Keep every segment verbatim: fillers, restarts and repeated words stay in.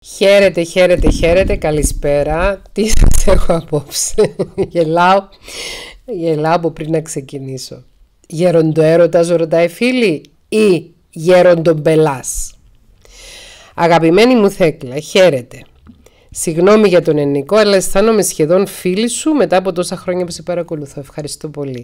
Χαίρετε, χαίρετε, χαίρετε, καλησπέρα. Τι σας έχω απόψε? Γελάω, γελάω από πριν να ξεκινήσω. Γεροντοέρωτας ρωτάει φίλη ή γεροντομπελάς? Αγαπημένη μου Θέκλα, χαίρετε. Συγγνώμη για τον ενικό, αλλά αισθάνομαι σχεδόν φίλη σου μετά από τόσα χρόνια που σε παρακολουθώ. Ευχαριστώ πολύ.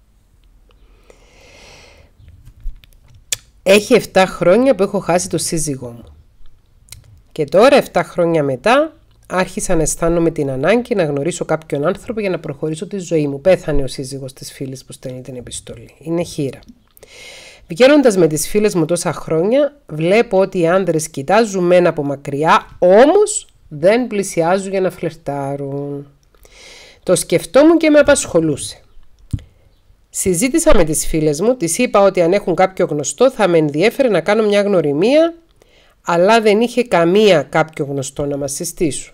Έχει επτά χρόνια που έχω χάσει το σύζυγό μου. Και τώρα, επτά χρόνια μετά, άρχισα να αισθάνομαι την ανάγκη να γνωρίσω κάποιον άνθρωπο για να προχωρήσω τη ζωή μου. Πέθανε ο σύζυγος της φίλης που στέλνει την επιστολή. Είναι χείρα. Βγαίνοντας με τις φίλες μου τόσα χρόνια, βλέπω ότι οι άνδρες κοιτάζουν μένα από μακριά, όμως δεν πλησιάζουν για να φλερτάρουν. Το σκεφτόμουν και με απασχολούσε. Συζήτησα με τις φίλες μου, τις είπα ότι αν έχουν κάποιο γνωστό θα με ενδιέφερε να κάνω μια γνωριμία, αλλά δεν είχε καμία κάποιο γνωστό να μας συστήσουν.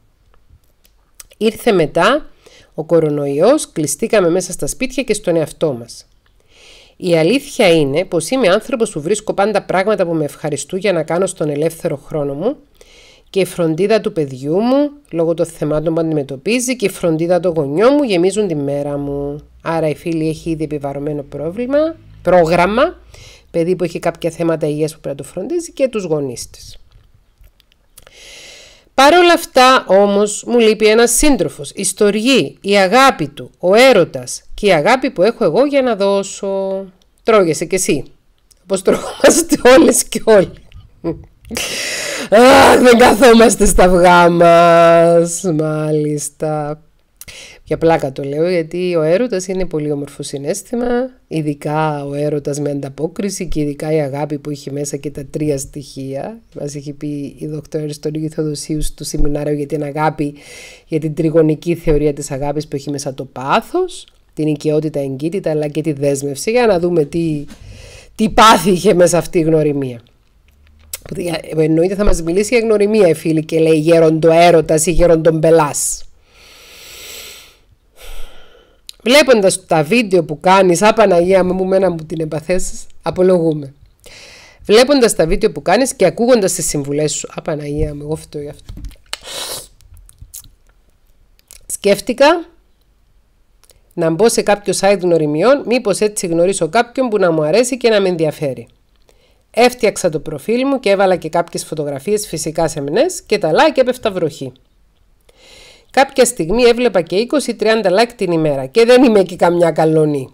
Ήρθε μετά ο κορονοϊός, κλειστήκαμε μέσα στα σπίτια και στον εαυτό μας. Η αλήθεια είναι πως είμαι άνθρωπος που βρίσκω πάντα πράγματα που με ευχαριστούν για να κάνω στον ελεύθερο χρόνο μου, και η φροντίδα του παιδιού μου, λόγω των θεμάτων που αντιμετωπίζει, και η φροντίδα των γονιών μου γεμίζουν τη μέρα μου. Άρα η φίλη έχει ήδη επιβαρρωμένο πρόβλημα, πρόγραμμα, παιδί που έχει κάποια θέματα υγείας που πρέπει να το φροντίζει, και τους γονείς της. Παρ' όλα αυτά όμως μου λείπει ένας σύντροφος, η στοργή, η αγάπη του, ο έρωτας και η αγάπη που έχω εγώ για να δώσω. Τρώγεσαι κι εσύ, όπως τρώγομαστε όλες και όλοι. Αχ, δεν καθόμαστε στα αυγά μας, μάλιστα. Για πλάκα το λέω, γιατί ο έρωτας είναι πολύ όμορφο συναίσθημα, ειδικά ο έρωτας με ανταπόκριση και ειδικά η αγάπη που έχει μέσα και τα τρία στοιχεία. Μας έχει πει η δόκτωρα Αριστοτέλη Θεοδοσίου στο σεμινάριο για την αγάπη, για την τριγωνική θεωρία της αγάπης που έχει μέσα το πάθος, την οικειότητα, εγκύτητα αλλά και τη δέσμευση, για να δούμε τι, τι πάθη είχε μέσα αυτή η γνωριμία. Εννοείται θα μας μιλήσει για γνωριμία η φίλη και λέει γεροντοέρωτας ή γεροντομπελάς. Βλέποντας τα βίντεο που κάνεις, α Παναγία μου, μένα μου την εμπαθέσεις, απολογούμε. Βλέποντας τα βίντεο που κάνεις και ακούγοντας τις συμβουλές σου, α Παναγία μου, εγώ φταίω γι' αυτό. Σκέφτηκα να μπω σε κάποιο site γνωριμιών, μήπως έτσι γνωρίσω κάποιον που να μου αρέσει και να με ενδιαφέρει. Έφτιαξα το προφίλ μου και έβαλα και κάποιες φωτογραφίες φυσικά σεμνές και τα like έπεφτα βροχή. Κάποια στιγμή έβλεπα και είκοσι με τριάντα like την ημέρα και δεν είμαι και καμιά καλονή.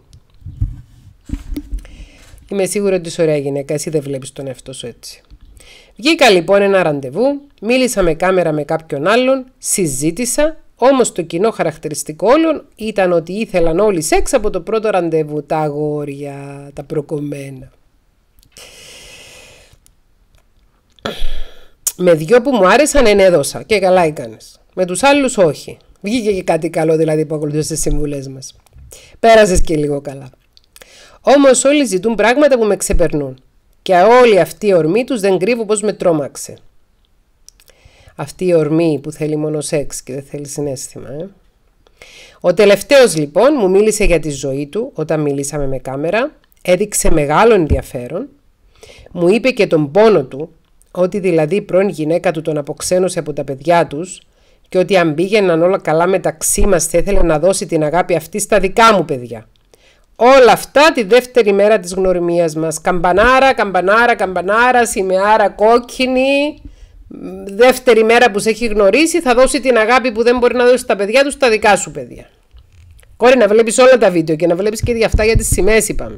Είμαι σίγουρη ότι είσαι ωραία γυναίκα, εσύ δεν βλέπεις τον εαυτό σου έτσι. Βγήκα λοιπόν ένα ραντεβού, μίλησα με κάμερα με κάποιον άλλον, συζήτησα, όμως το κοινό χαρακτηριστικό όλων ήταν ότι ήθελαν όλοι σεξ από το πρώτο ραντεβού, τα αγόρια, τα προκομμένα. Με δυο που μου άρεσαν ενέδωσα και καλά έκανες. Με τους άλλους όχι. Βγήκε και κάτι καλό δηλαδή που ακολουθούσε τις συμβουλές μας. Πέρασες και λίγο καλά. Όμως όλοι ζητούν πράγματα που με ξεπερνούν. Και όλη αυτή η ορμή τους δεν κρύβω πως με τρόμαξε. Αυτή η ορμή που θέλει μόνο σεξ και δεν θέλει συναίσθημα. Ε? Ο τελευταίος λοιπόν μου μίλησε για τη ζωή του όταν μιλήσαμε με κάμερα. Έδειξε μεγάλο ενδιαφέρον. Μου είπε και τον πόνο του, ότι δηλαδή η πρώην γυναίκα του τον αποξένωσε από τα παιδιά τους και ότι αν πήγαιναν όλα καλά μεταξύ μας θα ήθελε να δώσει την αγάπη αυτή στα δικά μου παιδιά. Όλα αυτά τη δεύτερη μέρα της γνωριμίας μας. Καμπανάρα, καμπανάρα, καμπανάρα, σημαίαρα κόκκινη. Δεύτερη μέρα που σε έχει γνωρίσει θα δώσει την αγάπη που δεν μπορεί να δώσει στα παιδιά του στα δικά σου παιδιά. Κόρη, να βλέπεις όλα τα βίντεο και να βλέπεις και για αυτά για τις σημαίες είπαμε.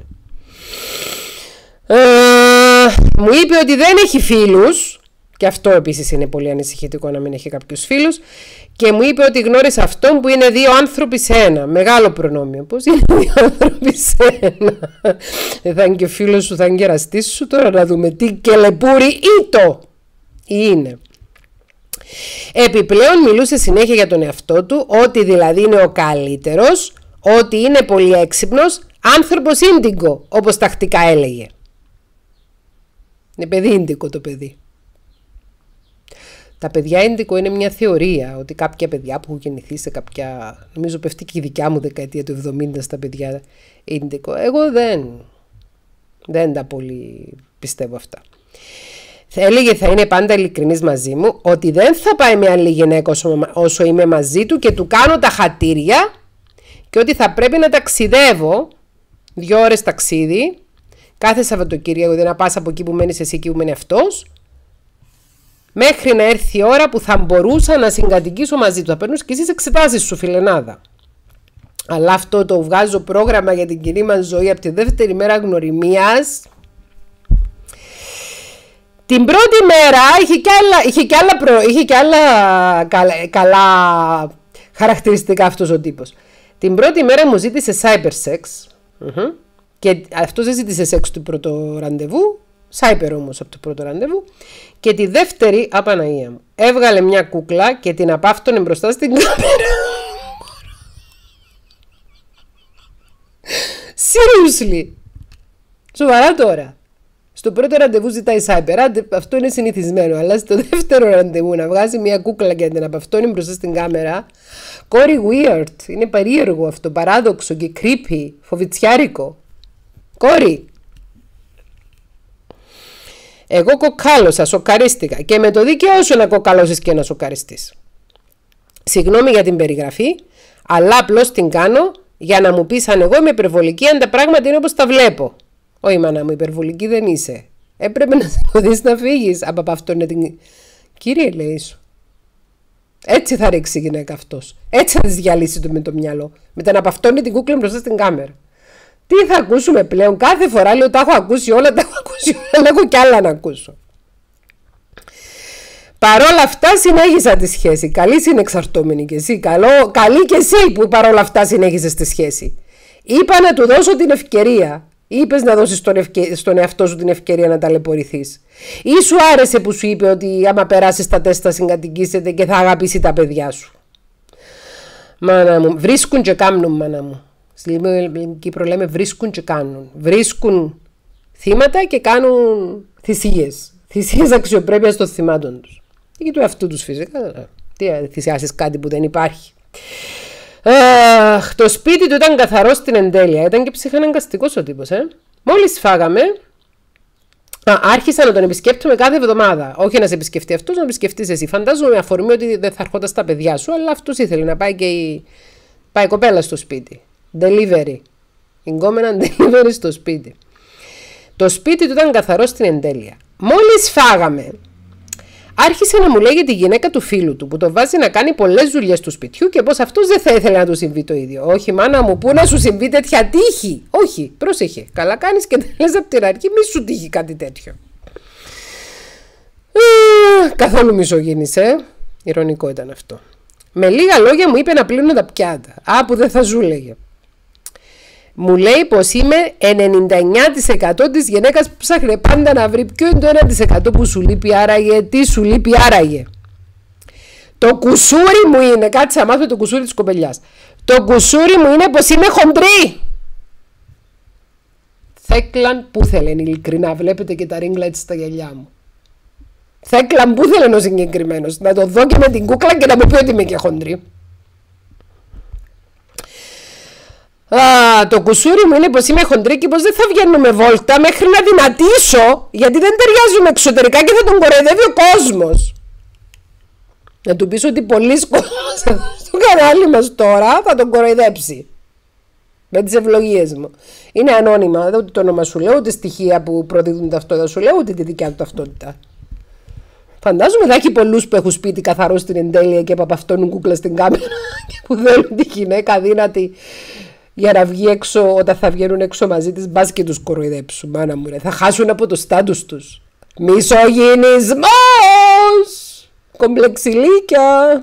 Ε, μου είπε ότι δεν έχει φίλους, και αυτό επίσης είναι πολύ ανησυχητικό να μην έχει κάποιους φίλους, και μου είπε ότι γνώρισε αυτόν που είναι δύο άνθρωποι σε ένα. Μεγάλο προνόμιο. Πώς είναι δύο άνθρωποι σε ένα? Δεν θα είναι και φίλος σου, θα είναι και εραστής σου. Τώρα να δούμε τι κελεπούρι ήτο είναι. Επιπλέον μιλούσε συνέχεια για τον εαυτό του, ότι δηλαδή είναι ο καλύτερος, ότι είναι πολύ έξυπνος, άνθρωπος ίντιγκο, όπως τακτικά έλεγε. Είναι παιδί ίντικο το παιδί. Τα παιδιά ίντικο είναι μια θεωρία, ότι κάποια παιδιά που έχουν γεννηθεί σε κάποια, νομίζω πέφτει και η δικιά μου δεκαετία του εβδομήντα στα παιδιά ίντικο. Εγώ δεν, δεν τα πολύ πιστεύω αυτά. Έλεγε θα είναι πάντα ειλικρινής μαζί μου, ότι δεν θα πάει με άλλη γυναίκα όσο, όσο είμαι μαζί του και του κάνω τα χατήρια και ότι θα πρέπει να ταξιδεύω δύο ώρες ταξίδι κάθε Σαββατοκύριακο, δηλαδή να πας από εκεί που μένεις εσύ εκεί που μένει αυτός, μέχρι να έρθει η ώρα που θα μπορούσα να συγκατοικήσω μαζί του. Θα παίρνεις και εσείς εξετάσεις σου, φιλενάδα. Αλλά αυτό το βγάζω πρόγραμμα για την κοινή μας ζωή από τη δεύτερη μέρα γνωριμίας. Την πρώτη μέρα είχε και άλλα, είχε και άλλα, προ, είχε και άλλα καλά, καλά χαρακτηριστικά αυτός ο τύπος. Την πρώτη μέρα μου ζήτησε cyber sex. Uh-huh. Και αυτός δεν ζήτησε σεξ του πρώτο ραντεβού. Cyber όμως από το πρώτο ραντεβού. Και τη δεύτερη, απαναγία μου, έβγαλε μια κούκλα και την απάφτωνε μπροστά στην κάμερα. Seriously. Σοβαρά τώρα. Στο πρώτο ραντεβού ζητάει cyber, αυτό είναι συνηθισμένο. Αλλά στο δεύτερο ραντεβού να βγάζει μια κούκλα και να την απαυτώνει μπροστά στην κάμερα. Κόρη weird. Είναι περίεργο αυτό, παράδοξο και creepy, φοβιτσιάρικο. Κόρη. Εγώ κοκάλωσα, σοκαρίστηκα. Και με το δίκαιο σου να κοκαλώσεις και να σοκαριστείς. Συγγνώμη για την περιγραφή, αλλά απλώς την κάνω για να μου πεις αν εγώ είμαι υπερβολική, αν τα πράγματα είναι όπως τα βλέπω. Όχι, μάνα μου, υπερβολική δεν είσαι. Έπρεπε να σηκωθείς να φύγεις από αυτόν την. Κύριε, λέει σου. Έτσι θα ρίξει η γυναίκα αυτός. Έτσι θα της διαλύσει το με το μυαλό. Μετά να παυτώνει την κούκλα μπροστά στην κάμερα. Τι θα ακούσουμε πλέον? Κάθε φορά λέω τα έχω ακούσει όλα, τα έχω ακούσει όλα, αλλά έχω κι άλλα να ακούσω. Παρόλα αυτά συνέχισα τη σχέση. Καλή συνεξαρτώμενη κι εσύ. Καλό, καλή κι εσύ που παρόλα αυτά συνέχισες τη σχέση. Είπα να του δώσω την ευκαιρία. Είπες να δώσεις στον, ευκαι... στον εαυτό σου την ευκαιρία να ταλαιπωρηθείς. Ή σου άρεσε που σου είπε ότι άμα περάσεις τα τεστ θα συγκατοικήσετε και θα αγαπήσει τα παιδιά σου? Μάνα μου, βρίσκουν και κάνουν, μάνα μου. Στη Κύπρο λέμε βρίσκουν και κάνουν. Βρίσκουν θύματα και κάνουν θυσίες. Θυσίες αξιοπρέπειας των θυμάτων τους. Και του εαυτού τους φυσικά. Τι θυσιάσεις κάτι που δεν υπάρχει. Αχ, το σπίτι του ήταν καθαρό στην εντέλεια. Ήταν και ψυχαναγκαστικός ο τύπος, ε. Μόλις φάγαμε, α, άρχισα να τον επισκέπτομαι κάθε εβδομάδα. Όχι να σε επισκεφτεί αυτός, να επισκεφτείς εσύ. Φαντάζομαι με αφορμή ότι δεν θα ερχόταν στα παιδιά σου, αλλά αυτός ήθελε να πάει και η, πάει η κοπέλα στο σπίτι. Delivery. Εγκόμενα delivery στο σπίτι. Το σπίτι του ήταν καθαρό στην εντέλεια. Μόλις φάγαμε, άρχισε να μου λέει για τη γυναίκα του φίλου του που το βάζει να κάνει πολλές δουλειές του σπιτιού και πως αυτός δεν θα ήθελε να του συμβεί το ίδιο. Όχι, μάνα μου, πού να σου συμβεί τέτοια τύχη? Όχι, πρόσεχε. Καλά κάνεις και τα λες από την αρχή, μη σου τύχει κάτι τέτοιο. Ε, καθόλου μισογίνησε. Ειρωνικό ήταν αυτό. Με λίγα λόγια μου είπε να πλύνω τα πιάτα. Α, που δεν θα ζούλεγε. Μου λέει πως είμαι ενενήντα εννιά τοις εκατό της γυναίκας που ψάχνε πάντα να βρει ποιο είναι το ένα τοις εκατό που σου λείπει άραγε, τι σου λείπει άραγε. Το κουσούρι μου είναι, κάτσε να μάθουμε το κουσούρι της κοπελιάς. Το κουσούρι μου είναι πως είμαι χοντρή. Θέκλαν που θέλεν, ειλικρινά, βλέπετε και τα ring lights στα γυαλιά μου. Θέκλαν που θέλεν ο συγκεκριμένος, να το δω και με την κούκλα και να μου πει ότι είμαι και χοντρή. Α, το κουσούρι μου είναι πως είμαι χοντρή και πως δεν θα βγαίνουμε βόλτα μέχρι να δυνατήσω, γιατί δεν ταιριάζουμε εξωτερικά και θα τον κοροϊδεύει ο κόσμος. Να του πεις ότι πολλοί κόσμος στο κανάλι μας τώρα θα τον κοροϊδέψει με τις ευλογίες μου. Είναι ανώνυμα, ούτε το όνομα σου λέω, ούτε στοιχεία που προδίδουν ταυτότητα σου λέω, ούτε τη δικιά του ταυτότητα. Φαντάζομαι θα έχει πολλούς που έχουν σπίτι καθαρό στην εντέλεια και παπαυτώνουν κούκλα στην κάμερα και που θέλουν τη γυναίκα δύνατη για να βγει έξω, όταν θα βγαίνουν έξω μαζί της, μπας και τους κοροϊδέψουν, μάνα μου ρε. Θα χάσουν από το στάτους τους. Μισογυνισμός! Κομπλεξιλίκια!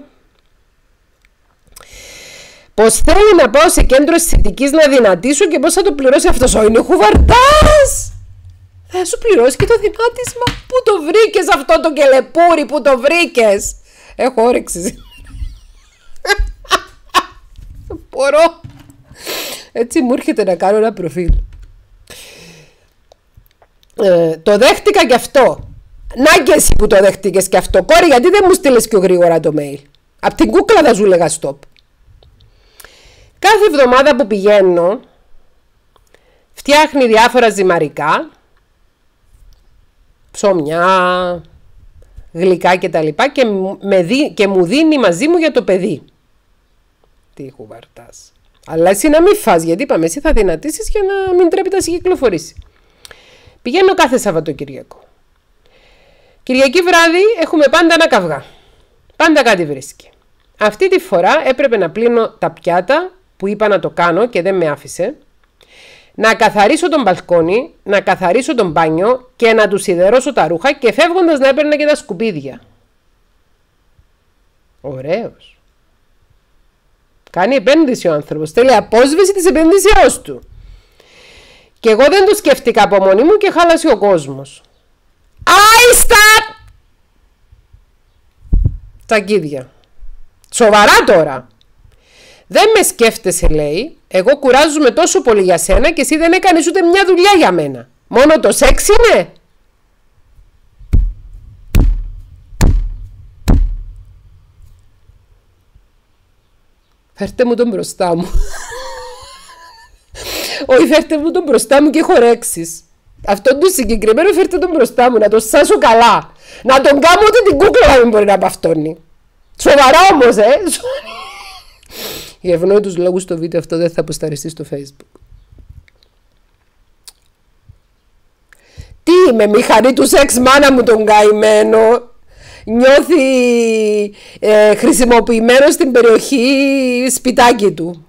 Πως θέλει να πάω σε κέντρο αισθητικής να δυνατήσω και πως θα το πληρώσει αυτός. Ο είναι χουβαρτάς! Θα σου πληρώσει και το δυνάτισμα. Πού το βρήκες αυτό το κελεπούρι, πού το βρήκες? Έχω όρεξη. Μπορώ. Έτσι μου έρχεται να κάνω ένα προφίλ. Ε, το δέχτηκα και αυτό. Να και εσύ που το δέχτηκες και αυτό. Κόρη, γιατί δεν μου στείλες πιο γρήγορα το mail? Απ' την κούκλα θα σου λέγα stop. Κάθε εβδομάδα που πηγαίνω φτιάχνει διάφορα ζυμαρικά ψωμιά, γλυκά και τα λοιπά και, με δι, και μου δίνει μαζί μου για το παιδί. Τι χουβαρτάς. Αλλά εσύ να μην φας, γιατί είπαμε εσύ θα δυνατήσεις για να μην τρέπει να κυκλοφορήσει. Πηγαίνω κάθε Σαββατοκυριακό. Κυριακή βράδυ έχουμε πάντα ένα καυγά. Πάντα κάτι βρίσκει. Αυτή τη φορά έπρεπε να πλύνω τα πιάτα που είπα να το κάνω και δεν με άφησε. Να καθαρίσω τον μπαλκόνι, να καθαρίσω τον μπάνιο και να του σιδερώσω τα ρούχα και φεύγοντας να έπαιρνα και τα σκουπίδια. Ωραίος. Κάνει επένδυση ο άνθρωπος. Θέλει απόσβεση της επένδυσεώς του. Και εγώ δεν το σκέφτηκα από μόνη μου και χάλασε ο κόσμος. Άιστα! Τσακίδια. Σοβαρά τώρα. Δεν με σκέφτεσαι, λέει. Εγώ κουράζομαι τόσο πολύ για σένα και εσύ δεν έκανες ούτε μια δουλειά για μένα. Μόνο το σεξ είναι. Φέρτε μου τον μπροστά μου. Όχι, φέρτε μου τον μπροστά μου και χορέξεις. Αυτό το συγκεκριμένο φέρτε τον μπροστά μου, να τον σάσω καλά. Να τον κάνω ότι την κούκλα να μην μπορεί να παυτώνει. Σοβαρά όμως, ε. Για ευνόητους λόγους το βίντεο αυτό δεν θα αποσταριστεί στο Facebook. Τι, με μηχανή του σεξ μάνα μου τον καημένο. Νιώθει ε, χρησιμοποιημένο στην περιοχή σπιτάκι του.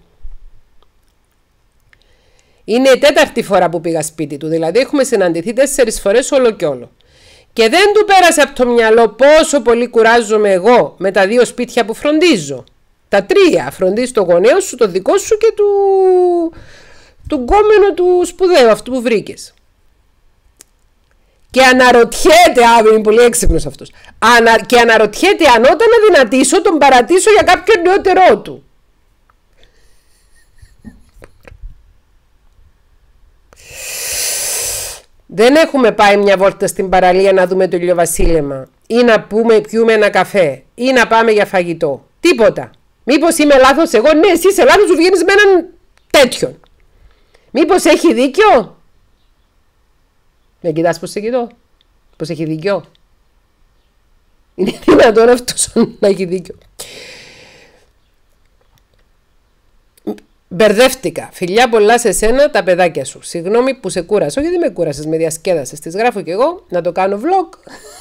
Είναι η τέταρτη φορά που πήγα σπίτι του, δηλαδή έχουμε συναντηθεί τέσσερις φορές όλο και όλο. Και δεν του πέρασε από το μυαλό πόσο πολύ κουράζομαι εγώ με τα δύο σπίτια που φροντίζω. Τα τρία, φροντίζει το γονέο σου, το δικό σου και του, του γκόμενο του σπουδαίου, αυτού που βρήκες. Και αναρωτιέται, α, είναι πολύ έξυπνος αυτός, ανα, και αναρωτιέται αν όταν αδυνατήσω τον παρατήσω για κάποιον νεότερό του. Δεν έχουμε πάει μια βόλτα στην παραλία να δούμε το ηλιοβασίλεμα ή να πούμε, πιούμε ένα καφέ ή να πάμε για φαγητό. Τίποτα. Μήπως είμαι λάθος εγώ? Ναι, εσύ είσαι λάθος, σου βγαίνεις με έναν τέτοιον. Μήπως έχει δίκιο? Με κοιτάς πως σε κοιτώ? Πως έχει δίκιο? Είναι δυνατόν αυτός να έχει δίκιο? Μπερδεύτηκα. Φιλιά πολλά σε σένα, τα παιδάκια σου. Συγγνώμη που σε κούρασα. Όχι, δεν με κούρασες, με διασκέδασες. Τις γράφω κι εγώ να το κάνω vlog.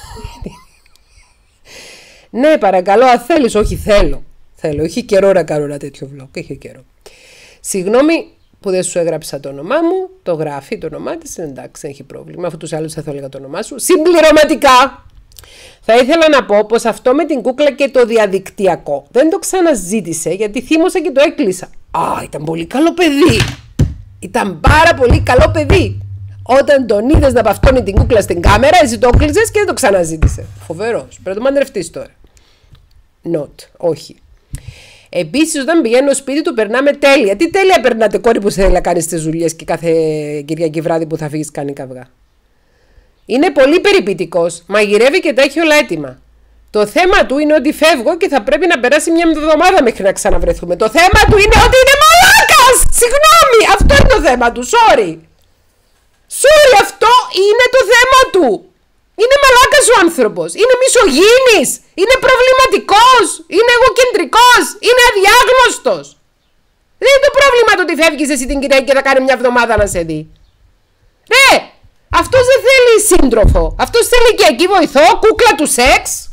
Ναι, παρακαλώ, αν θέλεις. Όχι, θέλω. Θέλω. Έχει καιρό να κάνω ένα τέτοιο vlog. Έχει καιρό. Συγγνώμη που δεν σου έγραψα το όνομά μου. Το γράφει το όνομά της. Εντάξει, δεν έχει πρόβλημα. Αφού τους άλλους θα έλεγα το όνομά σου. Συμπληρωματικά. Θα ήθελα να πω πως αυτό με την κούκλα και το διαδικτυακό δεν το ξαναζήτησε γιατί θύμωσα και το έκλεισα. Α, ήταν πολύ καλό παιδί. Ήταν πάρα πολύ καλό παιδί. Όταν τον είδες να παυτώνει την κούκλα στην κάμερα, εσύ το έκλεισες και δεν το ξαναζήτησε. Φοβερός. Πρέπει να το μαντρευτείς τώρα. Not. Όχι. Επίσης, όταν πηγαίνω στο σπίτι του, περνάμε τέλεια. Τι τέλεια περνάτε, κόρη που θέλει να κάνεις τις δουλειές και κάθε Κυριακή βράδυ που θα φύγεις κάνει καυγά. Είναι πολύ περιποιητικός. Μαγειρεύει και τα έχει όλα έτοιμα. Το θέμα του είναι ότι φεύγω και θα πρέπει να περάσει μια εβδομάδα μέχρι να ξαναβρεθούμε. Το θέμα του είναι ότι είναι μαλάκας! Συγγνώμη, αυτό είναι το θέμα του. Sorry. Sorry, αυτό είναι το θέμα του. Είναι μαλάκας ο άνθρωπος. Είναι μισογίνης. Είναι προβληματικός. Είναι εγωκεντρικός. Είναι αδιάγνωστος. Δεν είναι το πρόβλημα το ότι φεύγεις εσύ την Κυριακή και θα κάνει μια εβδομάδα να σε δει. Ρε! Αυτός δεν θέλει σύντροφο. Αυτός θέλει και εκεί βοηθό, κούκλα του σεξ.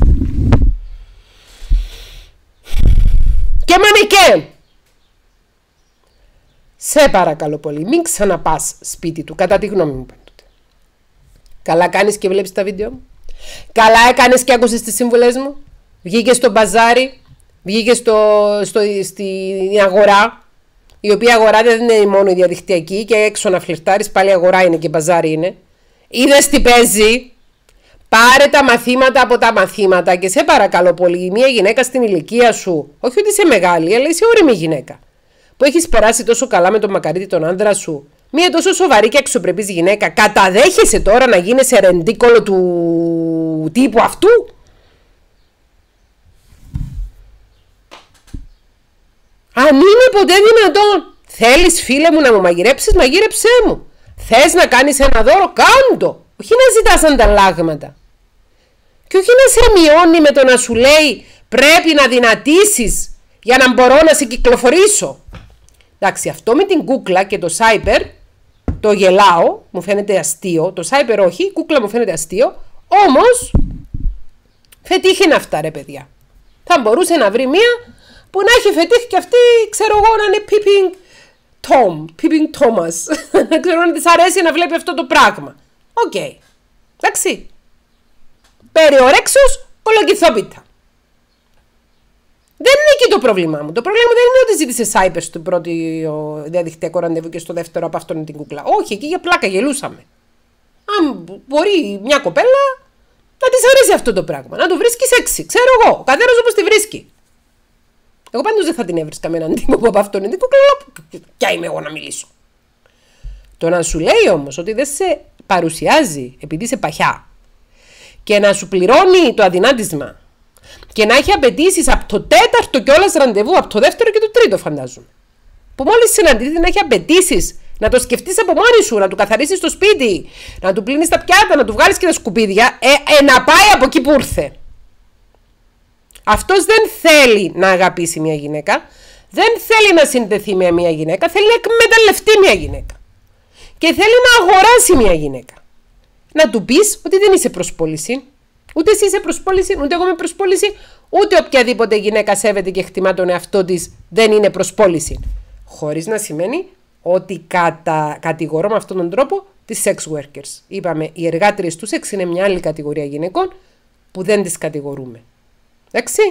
Και μανικέ. Σε παρακαλώ πολύ, μην ξαναπάς σπίτι του, κατά τη γνώμη μου. Καλά κάνεις και βλέπεις τα βίντεο μου. Καλά έκανες και άκουσες τις σύμβουλες μου. Βγήκες στο μπαζάρι, βγήκες στο, στο, στην αγορά. Η οποία αγορά δεν είναι μόνο η διαδικτυακή και έξω να φλερτάρεις, πάλι αγορά είναι και μπαζάρι είναι. Είδες τι παίζει? Πάρε τα μαθήματα από τα μαθήματα και σε παρακαλώ πολύ, μια γυναίκα στην ηλικία σου, όχι ότι είσαι μεγάλη, αλλά είσαι όριμη γυναίκα, που έχεις περάσει τόσο καλά με τον μακαρίτη τον άντρα σου, μια τόσο σοβαρή και αξιοπρεπής γυναίκα, καταδέχεσαι τώρα να γίνεσαι ρεντίκολο του τύπου αυτού? Αν είναι ποτέ δυνατόν? Θέλεις φίλε μου να μου μαγειρέψεις, μαγείρεψέ μου. Θες να κάνεις ένα δώρο, κάντο. Όχι να ζητάς ανταλλάγματα. Και όχι να σε μειώνει με το να σου λέει πρέπει να δυνατήσεις για να μπορώ να σε κυκλοφορήσω. Εντάξει, αυτό με την κούκλα και το Cyber το γελάω, μου φαίνεται αστείο. Το Cyber όχι, η κούκλα μου φαίνεται αστείο. Όμως, φετύχει είναι αυτά ρε παιδιά. Θα μπορούσε να βρει μία που να έχει φετύχει και αυτή, ξέρω εγώ, να είναι Peeping Tom, Peeping Thomas. Να ξέρω αν της αρέσει να βλέπει αυτό το πράγμα. Οκ. Okay. Εντάξει. Περιορέξεως, κολοκυθόπιτα. Δεν είναι εκεί το πρόβλημά μου. Το πρόβλημα μου δεν είναι ότι ζήτησε Cyber στο πρώτο διαδικτυακό ραντεβού και στο δεύτερο από αυτόν την κούκλα. Όχι, εκεί για πλάκα γελούσαμε. Αν μπορεί μια κοπέλα να της αρέσει αυτό το πράγμα, να το βρίσκει σεξι. Ξέρω εγώ, ο καθένας όπως τη βρίσκει. Εγώ πάντως δεν θα την έβρισκα με έναν τύπο από αυτόν την κούκλα. Ποια είμαι εγώ να μιλήσω. Το να σου λέει όμως ότι δεν σε παρουσιάζει επειδή είσαι παχιά και να σου πληρώνει το αδυνάτισμα και να έχει απαιτήσεις από το τέταρτο κιόλας ραντεβού, από το δεύτερο και το τρίτο φαντάζομαι. Που μόλις συναντηθεί να έχει απαιτήσεις να το σκεφτείς από μόνη σου, να του καθαρίσεις το σπίτι, να του πλύνεις τα πιάτα, να του βγάλεις και τα σκουπίδια, ε, ε, να πάει από εκεί που ήρθε. Αυτός δεν θέλει να αγαπήσει μια γυναίκα, δεν θέλει να συνδεθεί με μια γυναίκα, θέλει να εκμεταλλευτεί μια γυναίκα. Και θέλει να αγοράσει μια γυναίκα. Να του πεις ότι δεν είσαι προσπόληση. Ούτε εσύ είσαι προσπόληση, ούτε εγώ είμαι προσπόληση, ούτε οποιαδήποτε γυναίκα σέβεται και εκτιμά τον εαυτό της δεν είναι προσπόληση. Χωρίς να σημαίνει ότι κατα... κατηγορώ με αυτόν τον τρόπο τις sex workers. Είπαμε, οι εργάτριες του σεξ είναι μια άλλη κατηγορία γυναικών που δεν τις κατηγορούμε. Εντάξει.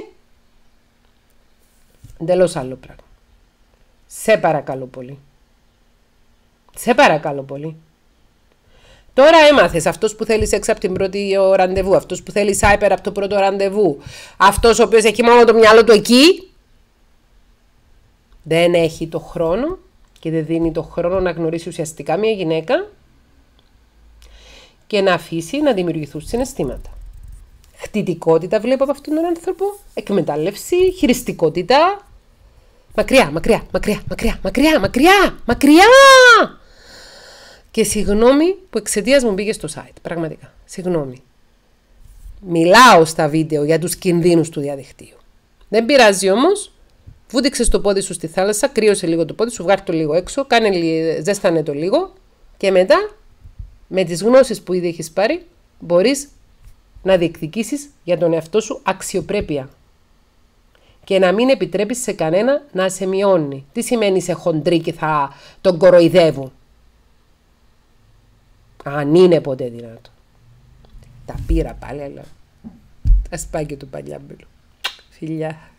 Εντελώς άλλο πράγμα. Σε παρακαλώ πολύ. Σε παρακαλώ πολύ. Τώρα έμαθες αυτός που θέλει σεξ από την πρώτη ραντεβού, αυτός που θέλει Cyber από το πρώτο ραντεβού, αυτός ο οποίος έχει μόνο το μυαλό του εκεί, δεν έχει το χρόνο και δεν δίνει το χρόνο να γνωρίσει ουσιαστικά μια γυναίκα και να αφήσει να δημιουργηθούν συναισθήματα. Χτιτικότητα βλέπω από αυτόν τον άνθρωπο, εκμετάλλευση, χειριστικότητα. Μακριά, μακριά, μακριά, μακριά, μακριά, μακριά, μακριά! Και συγγνώμη που εξαιτίας μου μπήκε στο site, πραγματικά, συγγνώμη. Μιλάω στα βίντεο για τους κινδύνους του διαδικτύου. Δεν πειράζει όμως, βούτυξε το πόδι σου στη θάλασσα, κρύωσε λίγο το πόδι σου, βγάλει το λίγο έξω, κάνε, ζέστανε το λίγο και μετά, με τις γνώσεις που ήδη έχεις πάρει, μπορείς να διεκδικήσεις για τον εαυτό σου αξιοπρέπεια. Και να μην επιτρέπεις σε κανένα να σε μειώνει. Τι σημαίνει σε χοντρή και θα τον κοροϊδεύουν. Αν είναι ποτέ δυνατό. Τα πήρα πάλι, αλλά ας πάει και το παλιάμπελο. Φιλιά.